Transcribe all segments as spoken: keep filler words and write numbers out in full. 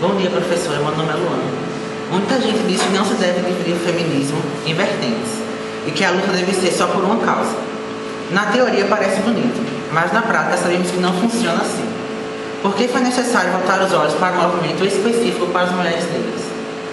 Bom dia, professora. Meu nome é Luana. Muita gente diz que não se deve dividir o feminismo em vertentes e que a luta deve ser só por uma causa. Na teoria parece bonito, mas na prática sabemos que não funciona assim. Por que foi necessário voltar os olhos para um movimento específico para as mulheres negras?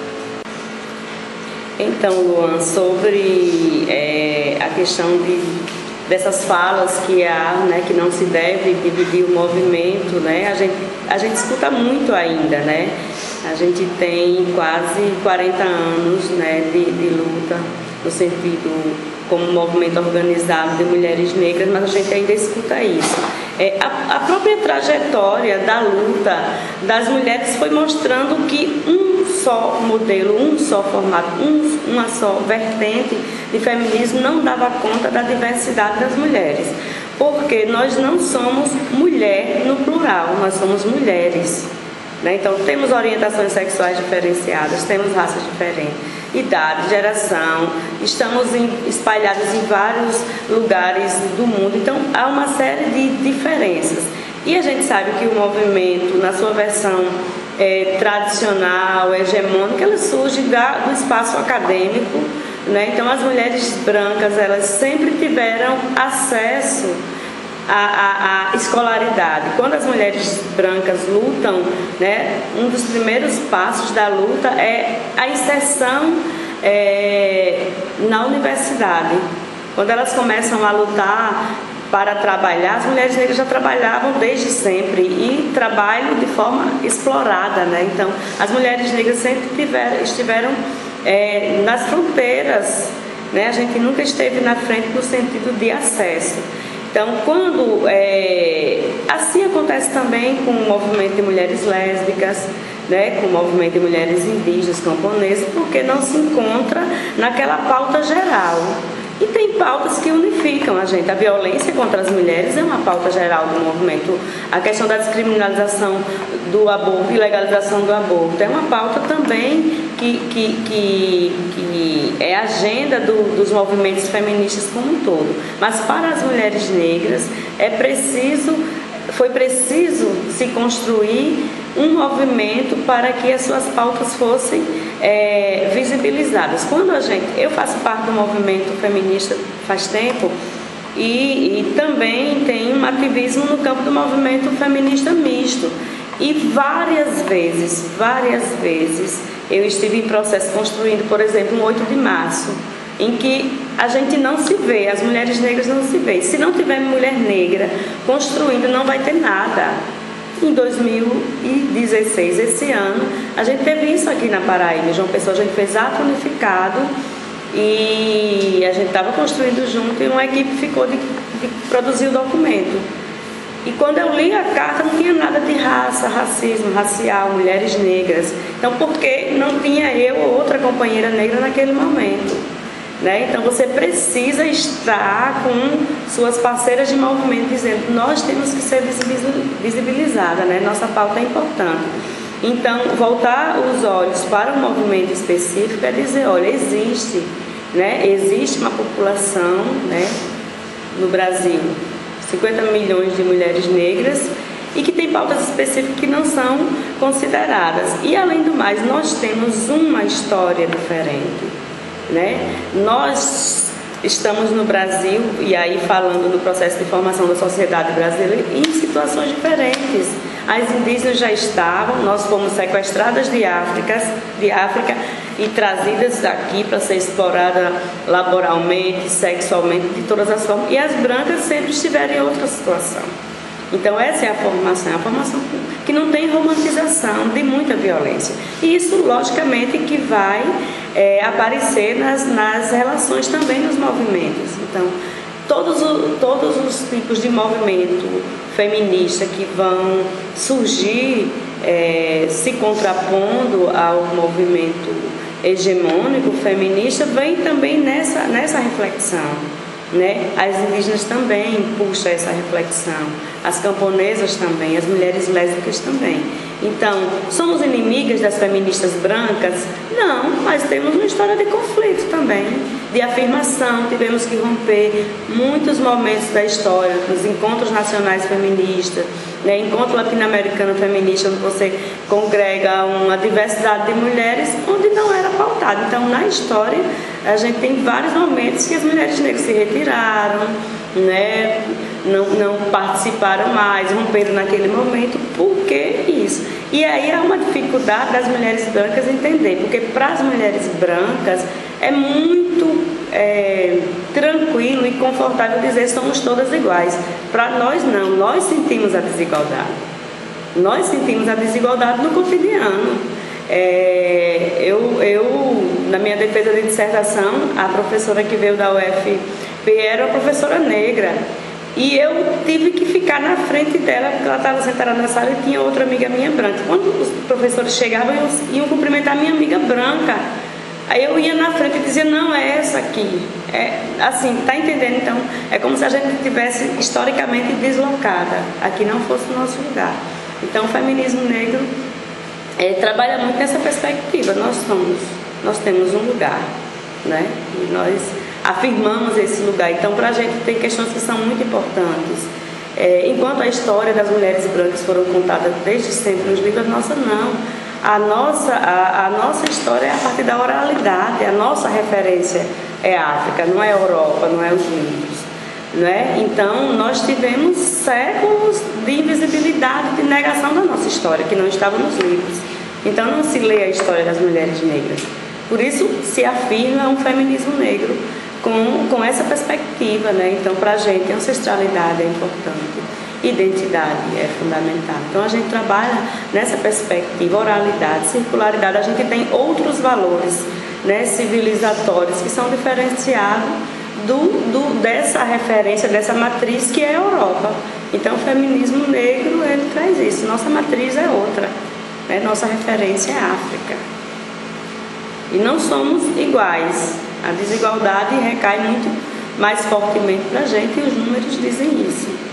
Então, Luan, sobre é, a questão de, dessas falas que há, né, que não se deve dividir o movimento, né, a gente, a gente escuta muito ainda, né? A gente tem quase quarenta anos, né, de, de luta, no sentido como movimento organizado de mulheres negras, mas a gente ainda escuta isso. É, a, a própria trajetória da luta das mulheres foi mostrando que um só modelo, um só formato, um, uma só vertente de feminismo não dava conta da diversidade das mulheres. Porque nós não somos mulher no plural, nós somos mulheres. Né? Então, temos orientações sexuais diferenciadas, temos raças diferentes, idade, geração, estamos em, espalhados em vários lugares do mundo, então há uma série de diferenças. E a gente sabe que o movimento, na sua versão é, tradicional, hegemônica, ela surge da, do espaço acadêmico, né? Então, as mulheres brancas, elas sempre tiveram acesso A, a, a escolaridade. Quando as mulheres brancas lutam, né, um dos primeiros passos da luta é a inserção é, na universidade. Quando elas começam a lutar para trabalhar, as mulheres negras já trabalhavam desde sempre e trabalham de forma explorada, né? Então, as mulheres negras sempre tiveram, estiveram é, nas fronteiras, né? A gente nunca esteve na frente no sentido de acesso. Então, quando é, assim acontece também com o movimento de mulheres lésbicas, né, com o movimento de mulheres indígenas, camponesas, porque não se encontra naquela pauta geral. E tem pautas que unificam a gente. A violência contra as mulheres é uma pauta geral do movimento. A questão da descriminalização do aborto e legalização do aborto é uma pauta também que, que, que, que é agenda do, dos movimentos feministas como um todo. Mas para as mulheres negras é preciso, foi preciso se construir um movimento para que as suas pautas fossem é, visibilizadas. Quando a gente, eu faço parte do movimento feminista faz tempo e, e também tenho um ativismo no campo do movimento feminista misto. E várias vezes, várias vezes, eu estive em processo construindo, por exemplo, um oito de março, em que a gente não se vê, as mulheres negras não se vê. Se não tiver mulher negra construindo, não vai ter nada. Em dois mil e dezesseis, esse ano, a gente teve isso aqui na Paraíba. João Pessoa, a gente fez ato unificado e a gente estava construindo junto e uma equipe ficou de, de produzir o documento. E quando eu li a carta, não tinha nada de raça, racismo, racial, mulheres negras. Então, por que não tinha eu ou outra companheira negra naquele momento? Né? Então, você precisa estar com suas parceiras de movimento dizendo: nós temos que ser visibilizada, né? Nossa pauta é importante. Então, voltar os olhos para um movimento específico é dizer: olha, existe, né? Existe uma população, né, no Brasil, cinquenta milhões de mulheres negras, e que tem pautas específicas que não são consideradas. E, além do mais, nós temos uma história diferente. Né? Nós estamos no Brasil, e aí falando no processo de formação da sociedade brasileira, em situações diferentes. As indígenas já estavam, nós fomos sequestradas de África, de África e trazidas aqui para ser explorada laboralmente, sexualmente, de todas as formas. E as brancas sempre estiveram em outra situação. Então, essa é a formação, a formação que não tem romantização de muita violência. E isso, logicamente, que vai é, aparecer nas, nas relações também nos movimentos. Então, todos, o, todos os tipos de movimento feminista que vão surgir é, se contrapondo ao movimento hegemônico feminista, vem também nessa, nessa reflexão. Né? As indígenas também puxam essa reflexão, as camponesas também, as mulheres lésbicas também. Então, somos inimigas das feministas brancas? Não, mas temos uma história de conflito também. de afirmação, tivemos que romper muitos momentos da história, nos encontros nacionais feministas, né, encontro latino-americano feminista, onde você congrega uma diversidade de mulheres, onde não era pautado. Então, na história, a gente tem vários momentos que as mulheres negras se retiraram, né, não, não participaram mais, romperam naquele momento. Por que isso? E aí há uma dificuldade das mulheres brancas entender, porque para as mulheres brancas é muito é, tranquilo e confortável dizer somos todas iguais. Para nós não, nós sentimos a desigualdade. Nós sentimos a desigualdade no cotidiano. É, eu, eu, na minha defesa de dissertação, a professora que veio da U F P era uma professora negra. E eu tive que ficar na frente dela, porque ela estava sentada na sala e tinha outra amiga minha branca. Quando os professores chegavam, eles iam cumprimentar a minha amiga branca. Aí eu ia na frente e dizia, não, é essa aqui. É, assim, tá entendendo? Então, é como se a gente estivesse historicamente deslocada. Aqui não fosse o nosso lugar. Então, o feminismo negro é, trabalha muito nessa perspectiva. Nós somos, nós temos um lugar, né? E nós afirmamos esse lugar. Então, para a gente tem questões que são muito importantes. É, enquanto a história das mulheres brancas foram contadas desde sempre nos livros, a nossa não. A nossa, a, a nossa história é a partir da oralidade. A nossa referência é a África, não é a Europa, não é os livros, né? Então, nós tivemos séculos de invisibilidade, de negação da nossa história, que não estava nos livros. Então, não se lê a história das mulheres negras. Por isso, se afirma um feminismo negro com, com essa perspectiva, né? Então, para a gente, a ancestralidade é importante, identidade é fundamental. Então, a gente trabalha nessa perspectiva, oralidade, circularidade. A gente tem outros valores, né, civilizatórios que são diferenciados do, do, dessa referência, dessa matriz que é a Europa. Então, o feminismo negro, ele traz isso. Nossa matriz é outra, né? Nossa referência é a África. E não somos iguais. A desigualdade recai muito mais fortemente para a gente e os números dizem isso.